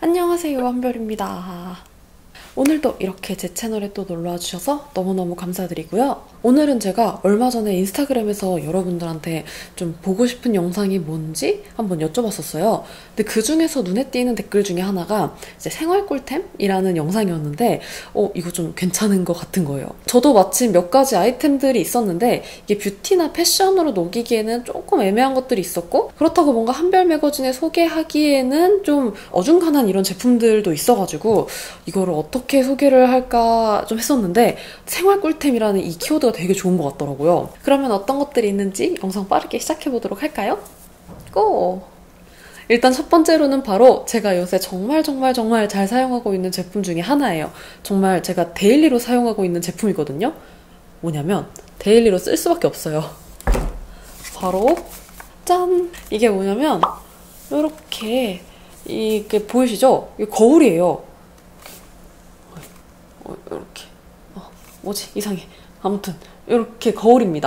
안녕하세요, 한별입니다. 오늘도 이렇게 제 채널에 또 놀러와 주셔서 너무너무 감사드리고요. 오늘은 제가 얼마 전에 인스타그램에서 여러분들한테 좀 보고 싶은 영상이 뭔지 한번 여쭤봤었어요. 근데 그 중에서 눈에 띄는 댓글 중에 하나가 이제 생활 꿀템이라는 영상이었는데 이거 좀 괜찮은 것 같은 거예요. 저도 마침 몇 가지 아이템들이 있었는데 이게 뷰티나 패션으로 녹이기에는 조금 애매한 것들이 있었고, 그렇다고 뭔가 한별 매거진에 소개하기에는 좀 어중간한 이런 제품들도 있어가지고 이거를 어떻게 소개를 할까 좀 했었는데, 생활 꿀템이라는 이 키워드가 되게 좋은 것 같더라고요. 그러면 어떤 것들이 있는지 영상 빠르게 시작해보도록 할까요? 고! 일단 첫 번째로는 바로 제가 요새 정말 잘 사용하고 있는 제품 중에 하나예요. 정말 제가 데일리로 사용하고 있는 제품이거든요. 뭐냐면 데일리로 쓸 수밖에 없어요. 바로 짠! 이게 뭐냐면 이게 보이시죠? 이게 거울이에요. 이렇게 뭐지? 이상해. 아무튼 이렇게 거울입니다.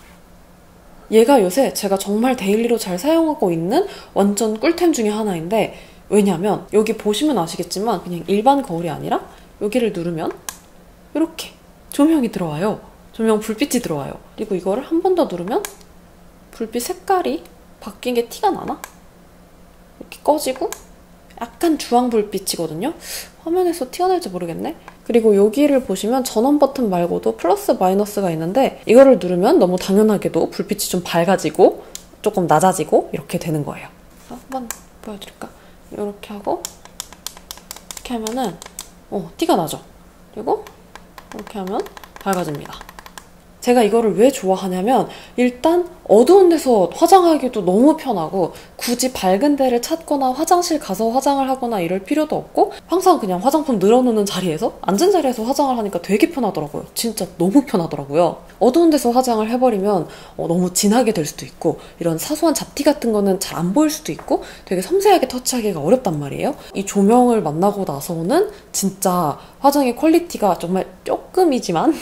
얘가 요새 제가 정말 데일리로 잘 사용하고 있는 완전 꿀템 중에 하나인데, 왜냐면 여기 보시면 아시겠지만 그냥 일반 거울이 아니라 여기를 누르면 이렇게 조명이 들어와요. 조명 불빛이 들어와요. 그리고 이거를 한 번 더 누르면 불빛 색깔이 바뀐 게 티가 나나? 이렇게 꺼지고 약간 주황 불빛이거든요. 화면에서 튀어나올지 모르겠네. 그리고 여기를 보시면 전원 버튼 말고도 플러스 마이너스가 있는데, 이거를 누르면 너무 당연하게도 불빛이 좀 밝아지고 조금 낮아지고 이렇게 되는 거예요. 한번 보여드릴까? 이렇게 하고 이렇게 하면은 티가 나죠? 그리고 이렇게 하면 밝아집니다. 제가 이거를 왜 좋아하냐면, 일단 어두운 데서 화장하기도 너무 편하고, 굳이 밝은 데를 찾거나 화장실 가서 화장을 하거나 이럴 필요도 없고, 항상 그냥 화장품 늘어놓는 자리에서, 앉은 자리에서 화장을 하니까 되게 편하더라고요. 진짜 너무 편하더라고요. 어두운 데서 화장을 해버리면 너무 진하게 될 수도 있고, 이런 사소한 잡티 같은 거는 잘 안 보일 수도 있고 되게 섬세하게 터치하기가 어렵단 말이에요. 이 조명을 만나고 나서는 진짜 화장의 퀄리티가 정말 조금이지만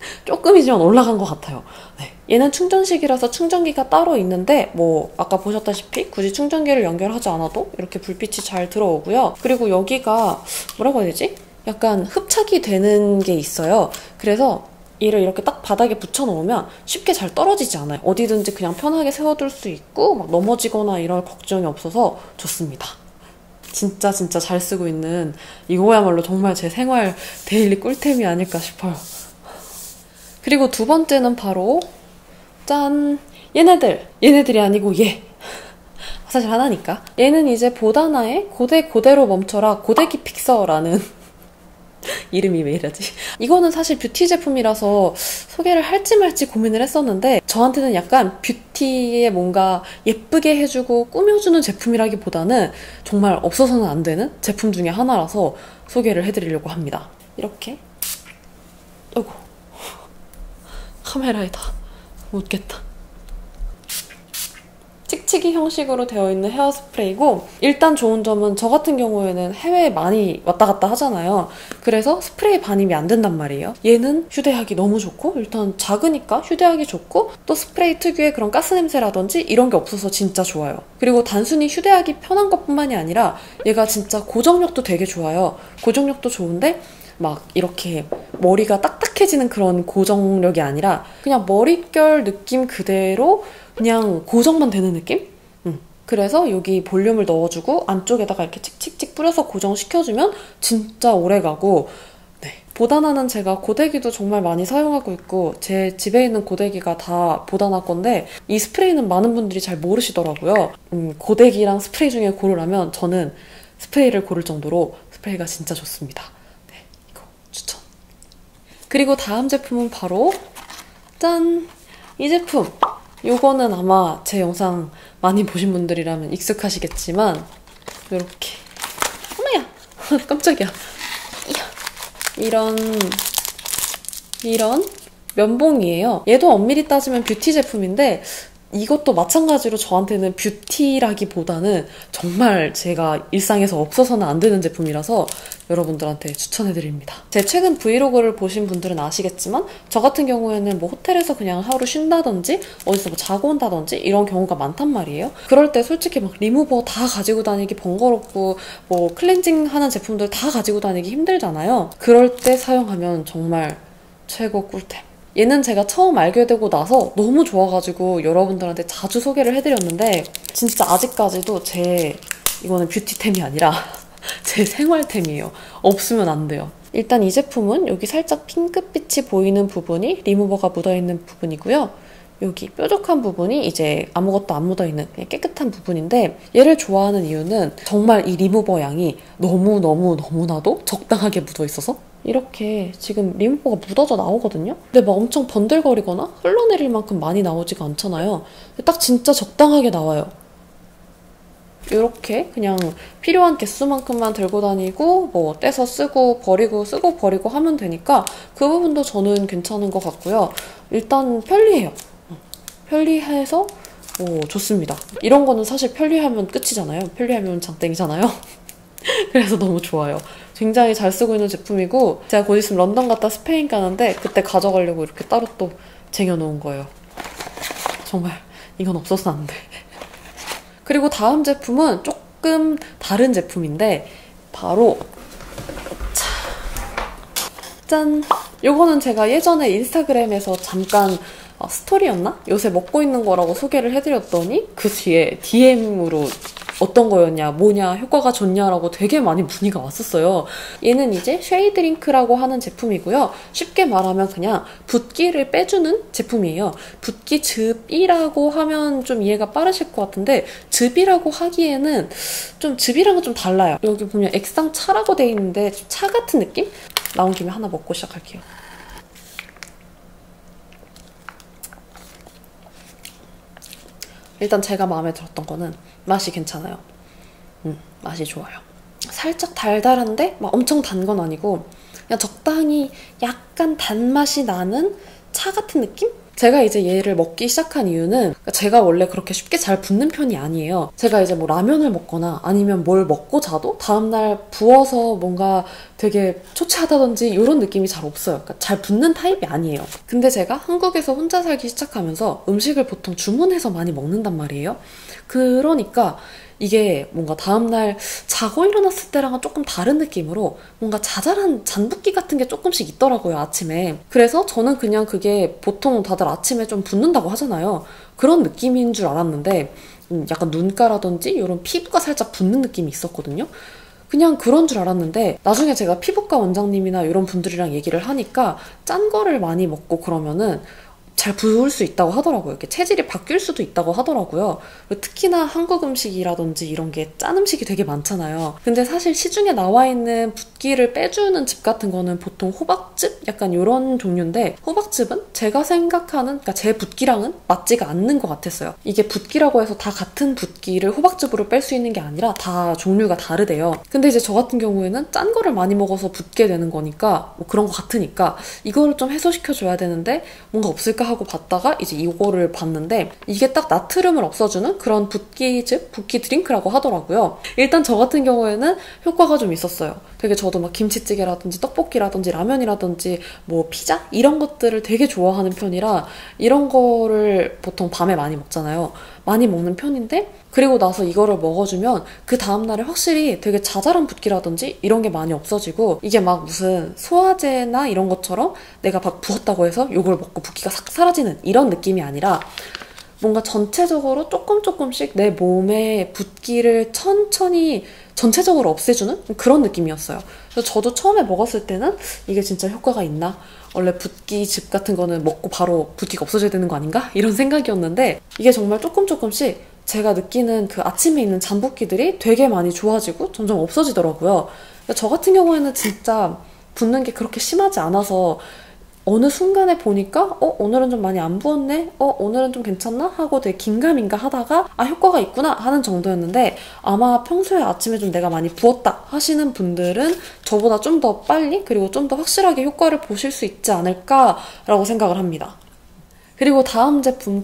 올라간 것 같아요. 네. 얘는 충전식이라서 충전기가 따로 있는데, 아까 보셨다시피 굳이 충전기를 연결하지 않아도 이렇게 불빛이 잘 들어오고요. 그리고 여기가 뭐라고 해야 되지? 약간 흡착이 되는 게 있어요. 그래서 얘를 이렇게 딱 바닥에 붙여놓으면 쉽게 잘 떨어지지 않아요. 어디든지 그냥 편하게 세워둘 수 있고 막 넘어지거나 이럴 걱정이 없어서 좋습니다. 진짜 잘 쓰고 있는, 이거야말로 정말 제 생활 데일리 꿀템이 아닐까 싶어요. 그리고 두 번째는 바로 짠! 얘네들이 아니고 얘! 사실 하나니까. 얘는 이제 보다나의 고대로 멈춰라 고데기 픽서라는 이름이 왜 이러지? 이거는 사실 뷰티 제품이라서 소개를 할지 말지 고민을 했었는데, 저한테는 약간 뷰티에 뭔가 예쁘게 해주고 꾸며주는 제품이라기보다는 정말 없어서는 안 되는 제품 중에 하나라서 소개를 해드리려고 합니다. 이렇게. 아이고. 카메라에 다 묻겠다. 칙칙이 형식으로 되어 있는 헤어스프레이고, 일단 좋은 점은 저 같은 경우에는 해외에 많이 왔다 갔다 하잖아요. 그래서 스프레이 반입이 안 된단 말이에요. 얘는 휴대하기 너무 좋고, 일단 작으니까 휴대하기 좋고, 또 스프레이 특유의 그런 가스 냄새라든지 이런 게 없어서 진짜 좋아요. 그리고 단순히 휴대하기 편한 것뿐만이 아니라 얘가 진짜 고정력도 되게 좋아요. 고정력도 좋은데 막 이렇게 머리가 딱딱해지는 그런 고정력이 아니라 그냥 머릿결 느낌 그대로 그냥 고정만 되는 느낌? 그래서 여기 볼륨을 넣어주고 안쪽에다가 이렇게 칙칙칙 뿌려서 고정시켜주면 진짜 오래가고. 네. 보다나는 제가 고데기도 정말 많이 사용하고 있고, 제 집에 있는 고데기가 다 보다나 건데, 이 스프레이는 많은 분들이 잘 모르시더라고요. 고데기랑 스프레이 중에 고르라면 저는 스프레이를 고를 정도로 스프레이가 진짜 좋습니다. 추천. 그리고 다음 제품은 바로 짠! 이 제품. 요거는 아마 제 영상 많이 보신 분들이라면 익숙하시겠지만, 요렇게 어머야! 깜짝이야. 이런 면봉이에요. 얘도 엄밀히 따지면 뷰티 제품인데 이것도 마찬가지로 저한테는 뷰티라기보다는 정말 제가 일상에서 없어서는 안 되는 제품이라서 여러분들한테 추천해드립니다. 제 최근 브이로그를 보신 분들은 아시겠지만 저 같은 경우에는 뭐 호텔에서 그냥 하루 쉰다든지 어디서 뭐 자고 온다든지 이런 경우가 많단 말이에요. 그럴 때 솔직히 막 리무버 다 가지고 다니기 번거롭고 뭐 클렌징 하는 제품들 다 가지고 다니기 힘들잖아요. 그럴 때 사용하면 정말 최고 꿀템. 얘는 제가 처음 알게 되고 나서 너무 좋아가지고 여러분들한테 자주 소개를 해드렸는데 진짜 아직까지도 이거는 뷰티템이 아니라 제 생활템이에요. 없으면 안 돼요. 일단 이 제품은 여기 살짝 핑크빛이 보이는 부분이 리무버가 묻어있는 부분이고요. 여기 뾰족한 부분이 이제 아무것도 안 묻어있는 그냥 깨끗한 부분인데 얘를 좋아하는 이유는 정말 이 리무버 양이 너무나도 적당하게 묻어있어서 이렇게 지금 리무버가 묻어져 나오거든요? 근데 막 엄청 번들거리거나 흘러내릴 만큼 많이 나오지가 않잖아요. 딱 진짜 적당하게 나와요. 이렇게 그냥 필요한 개수만큼만 들고 다니고 뭐 떼서 쓰고 버리고 하면 되니까 그 부분도 저는 괜찮은 것 같고요. 일단 편리해요. 편리해서 좋습니다. 이런 거는 사실 편리하면 끝이잖아요. 편리하면 장땡이잖아요. 그래서 너무 좋아요. 굉장히 잘 쓰고 있는 제품이고 제가 곧 있으면 런던 갔다 스페인 가는데 그때 가져가려고 이렇게 따로 또 쟁여놓은 거예요. 정말 이건 없어서는 안 돼. 그리고 다음 제품은 조금 다른 제품인데 바로 짠! 요거는 제가 예전에 인스타그램에서 잠깐 스토리였나? 요새 먹고 있는 거라고 소개를 해드렸더니 그 뒤에 DM으로 어떤 거였냐, 뭐냐, 효과가 좋냐라고 되게 많이 문의가 왔었어요. 얘는 이제 쉐이드링크라고 하는 제품이고요. 쉽게 말하면 그냥 붓기를 빼주는 제품이에요. 붓기즙이라고 하면 좀 이해가 빠르실 것 같은데 즙이라고 하기에는 좀 즙이랑은 좀 달라요. 여기 보면 액상차라고 돼 있는데 차 같은 느낌? 나온 김에 하나 먹고 시작할게요. 일단 제가 마음에 들었던 거는 맛이 괜찮아요. 맛이 좋아요. 살짝 달달한데 막 엄청 단 건 아니고 그냥 적당히 약간 단맛이 나는 차 같은 느낌? 제가 이제 얘를 먹기 시작한 이유는 제가 원래 그렇게 쉽게 잘 붓는 편이 아니에요. 제가 이제 뭐 라면을 먹거나 아니면 뭘 먹고 자도 다음날 부어서 뭔가 되게 초췌하다든지 이런 느낌이 잘 없어요. 그러니까 잘 붓는 타입이 아니에요. 근데 제가 한국에서 혼자 살기 시작하면서 음식을 보통 주문해서 많이 먹는단 말이에요. 그러니까 이게 뭔가 다음날 자고 일어났을 때랑은 조금 다른 느낌으로 뭔가 자잘한 잔붓기 같은 게 조금씩 있더라고요, 아침에. 그래서 저는 그냥 그게 보통 다들 아침에 좀 붓는다고 하잖아요. 그런 느낌인 줄 알았는데 약간 눈가라든지 이런 피부가 살짝 붓는 느낌이 있었거든요. 그냥 그런 줄 알았는데 나중에 제가 피부과 원장님이나 이런 분들이랑 얘기를 하니까 짠 거를 많이 먹고 그러면은 잘 부을 수 있다고 하더라고요. 이렇게 체질이 바뀔 수도 있다고 하더라고요. 특히나 한국 음식이라든지 이런 게 짠 음식이 되게 많잖아요. 근데 사실 시중에 나와 있는 붓기를 빼주는 즙 같은 거는 보통 호박즙? 약간 이런 종류인데 호박즙은 제가 생각하는 그러니까 제 붓기랑은 맞지가 않는 것 같았어요. 이게 붓기라고 해서 다 같은 붓기를 호박즙으로 뺄 수 있는 게 아니라 다 종류가 다르대요. 근데 이제 저 같은 경우에는 짠 거를 많이 먹어서 붓게 되는 거니까 뭐 그런 거 같으니까 이거를 좀 해소시켜줘야 되는데 뭔가 없을까 하고 봤다가 이제 이거를 봤는데 이게 딱 나트륨을 없어주는 그런 붓기즙, 붓기 드링크라고 하더라고요. 일단 저 같은 경우에는 효과가 좀 있었어요. 되게 저도 막 김치찌개라든지 떡볶이라든지 라면이라든지 뭐 피자? 이런 것들을 되게 좋아하는 편이라 이런 거를 보통 밤에 많이 먹잖아요. 많이 먹는 편인데 그리고 나서 이거를 먹어주면 그 다음날에 확실히 되게 자잘한 붓기라든지 이런 게 많이 없어지고 이게 막 무슨 소화제나 이런 것처럼 내가 막 부었다고 해서 이걸 먹고 붓기가 싹 사라지는 이런 느낌이 아니라 뭔가 전체적으로 조금씩 내 몸에 붓기를 천천히 전체적으로 없애주는 그런 느낌이었어요. 그래서 저도 처음에 먹었을 때는 이게 진짜 효과가 있나? 원래 붓기즙 같은 거는 먹고 바로 붓기가 없어져야 되는 거 아닌가? 이런 생각이었는데 이게 정말 조금씩 제가 느끼는 그 아침에 있는 잔붓기들이 되게 많이 좋아지고 점점 없어지더라고요. 저 같은 경우에는 진짜 붓는 게 그렇게 심하지 않아서 어느 순간에 보니까 오늘은 좀 많이 안 부었네? 오늘은 좀 괜찮나? 하고 되게 긴가민가 하다가 효과가 있구나 하는 정도였는데 아마 평소에 아침에 좀 내가 많이 부었다 하시는 분들은 저보다 좀 더 빨리 그리고 좀 더 확실하게 효과를 보실 수 있지 않을까라고 생각을 합니다. 그리고 다음 제품도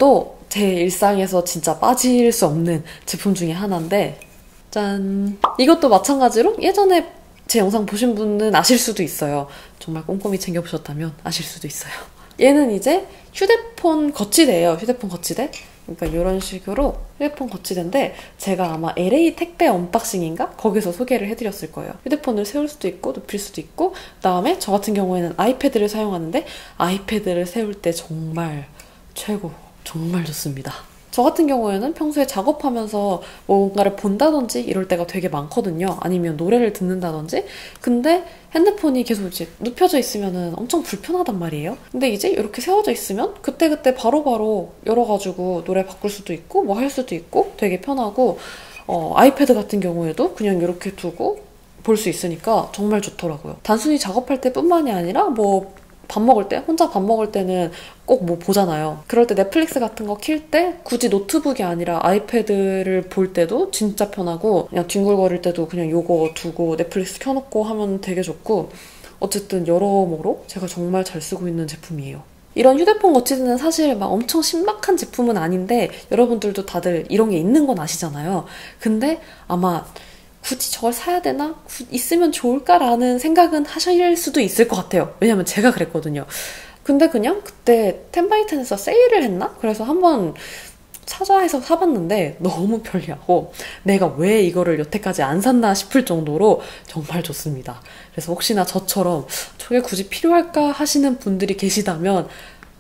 제 일상에서 진짜 빠질 수 없는 제품 중에 하나인데, 짠! 이것도 마찬가지로 예전에 제 영상 보신 분은 아실 수도 있어요. 정말 꼼꼼히 챙겨보셨다면 아실 수도 있어요. 얘는 이제 휴대폰 거치대예요. 휴대폰 거치대. 그러니까 이런 식으로 휴대폰 거치대인데, 제가 아마 LA 택배 언박싱인가? 거기서 소개를 해드렸을 거예요. 휴대폰을 세울 수도 있고 눕힐 수도 있고, 그다음에 저 같은 경우에는 아이패드를 사용하는데 아이패드를 세울 때 정말 최고, 정말 좋습니다. 저 같은 경우에는 평소에 작업하면서 뭔가를 본다든지 이럴 때가 되게 많거든요. 아니면 노래를 듣는다든지. 근데 핸드폰이 계속 이제 눕혀져 있으면 엄청 불편하단 말이에요. 근데 이제 이렇게 세워져 있으면 그때그때 바로바로 열어가지고 노래 바꿀 수도 있고 뭐 할 수도 있고 되게 편하고, 아이패드 같은 경우에도 그냥 이렇게 두고 볼 수 있으니까 정말 좋더라고요. 단순히 작업할 때뿐만이 아니라 뭐 밥 먹을 때, 혼자 밥 먹을 때는 꼭 뭐 보잖아요. 그럴 때 넷플릭스 같은 거 킬 때 굳이 노트북이 아니라 아이패드를 볼 때도 진짜 편하고, 그냥 뒹굴거릴 때도 그냥 요거 두고 넷플릭스 켜놓고 하면 되게 좋고, 어쨌든 여러모로 제가 정말 잘 쓰고 있는 제품이에요. 이런 휴대폰 거치대는 사실 막 엄청 신박한 제품은 아닌데 여러분들도 다들 이런 게 있는 건 아시잖아요. 근데 아마 굳이 저걸 사야 되나? 있으면 좋을까라는 생각은 하실 수도 있을 것 같아요. 왜냐면 제가 그랬거든요. 근데 그냥 그때 10x10에서 세일을 했나? 그래서 한번 사자 해서 사봤는데 너무 편리하고 내가 왜 이거를 여태까지 안 샀나 싶을 정도로 정말 좋습니다. 그래서 혹시나 저처럼 저게 굳이 필요할까 하시는 분들이 계시다면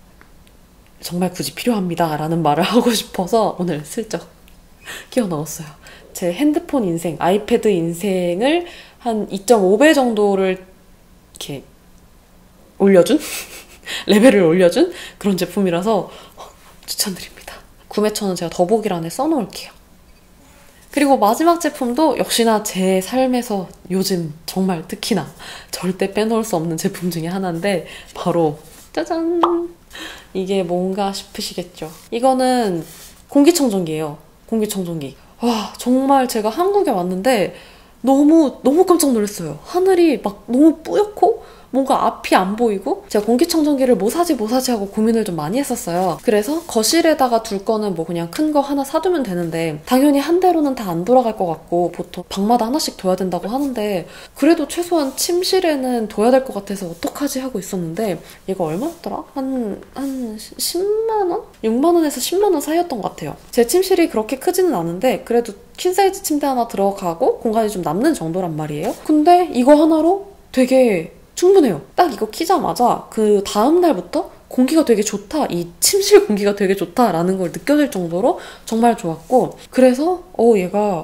정말 굳이 필요합니다 라는 말을 하고 싶어서 오늘 슬쩍 끼워 넣었어요. 제 핸드폰 인생, 아이패드 인생을 한 2.5배 정도를 이렇게 올려준? 레벨을 올려준 그런 제품이라서 추천드립니다. 구매처는 제가 더보기란에 써놓을게요. 그리고 마지막 제품도 역시나 제 삶에서 요즘 정말 특히나 절대 빼놓을 수 없는 제품 중에 하나인데, 바로 짜잔! 이게 뭔가 싶으시겠죠? 이거는 공기청정기예요. 공기청정기. 와, 정말 제가 한국에 왔는데 너무 깜짝 놀랐어요. 하늘이 막 너무 뿌옇고 뭔가 앞이 안 보이고, 제가 공기청정기를 뭐 사지 하고 고민을 좀 많이 했었어요. 그래서 거실에다가 둘 거는 뭐 그냥 큰 거 하나 사두면 되는데 당연히 한 대로는 다 안 돌아갈 것 같고 보통 방마다 하나씩 둬야 된다고 하는데, 그래도 최소한 침실에는 둬야 될 것 같아서 어떡하지 하고 있었는데 얘가 얼마였더라? 한 10만 원? 6만 원에서 10만 원 사이였던 것 같아요. 제 침실이 그렇게 크지는 않은데 그래도 퀸사이즈 침대 하나 들어가고 공간이 좀 남는 정도란 말이에요. 근데 이거 하나로 되게 충분해요. 딱 이거 키자마자 그 다음 날부터 공기가 되게 좋다, 이 침실 공기가 되게 좋다라는 걸 느껴질 정도로 정말 좋았고, 그래서 얘가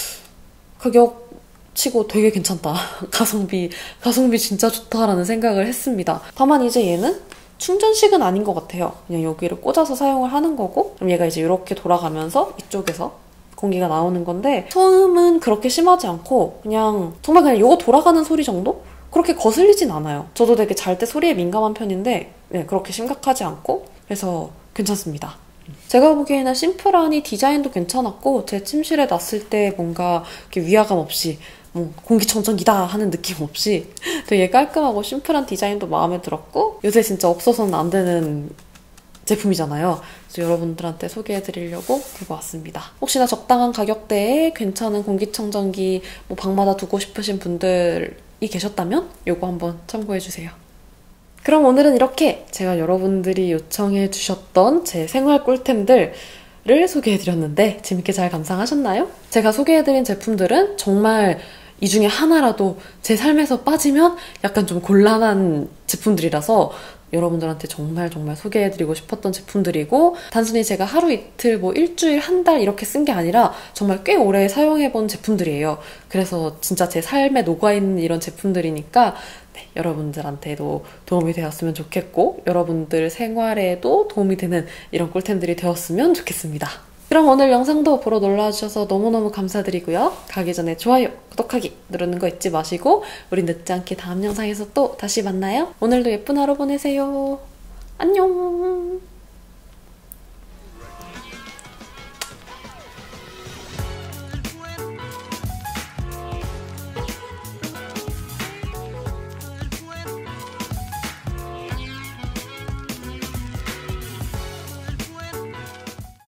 가격 치고 되게 괜찮다. 가성비 진짜 좋다라는 생각을 했습니다. 다만 이제 얘는 충전식은 아닌 것 같아요. 그냥 여기를 꽂아서 사용을 하는 거고, 그럼 얘가 이제 이렇게 돌아가면서 이쪽에서 공기가 나오는 건데, 소음은 그렇게 심하지 않고 그냥 정말 그냥 이거 돌아가는 소리 정도? 그렇게 거슬리진 않아요. 저도 되게 잘 때 소리에 민감한 편인데 그렇게 심각하지 않고, 그래서 괜찮습니다. 제가 보기에는 심플하니 디자인도 괜찮았고, 제 침실에 놨을 때 뭔가 이렇게 위화감 없이 공기청정기다 하는 느낌 없이 되게 깔끔하고 심플한 디자인도 마음에 들었고, 요새 진짜 없어서는 안 되는 제품이잖아요. 그래서 여러분들한테 소개해드리려고 들고 왔습니다. 혹시나 적당한 가격대에 괜찮은 공기청정기 뭐 방마다 두고 싶으신 분들이 계셨다면 요거 한번 참고해주세요. 그럼 오늘은 이렇게 제가 여러분들이 요청해 주셨던 제 생활 꿀템들을 소개해드렸는데 재밌게 잘 감상하셨나요? 제가 소개해드린 제품들은 정말 이 중에 하나라도 제 삶에서 빠지면 약간 좀 곤란한 제품들이라서 여러분들한테 정말 소개해드리고 싶었던 제품들이고, 단순히 제가 하루 이틀 뭐 일주일 한 달 이렇게 쓴 게 아니라 정말 꽤 오래 사용해본 제품들이에요. 그래서 진짜 제 삶에 녹아있는 이런 제품들이니까 여러분들한테도 도움이 되었으면 좋겠고, 여러분들 생활에도 도움이 되는 이런 꿀템들이 되었으면 좋겠습니다. 그럼 오늘 영상도 보러 놀러와주셔서 너무너무 감사드리고요. 가기 전에 좋아요, 구독하기 누르는 거 잊지 마시고 우리 늦지 않게 다음 영상에서 또 다시 만나요. 오늘도 예쁜 하루 보내세요. 안녕.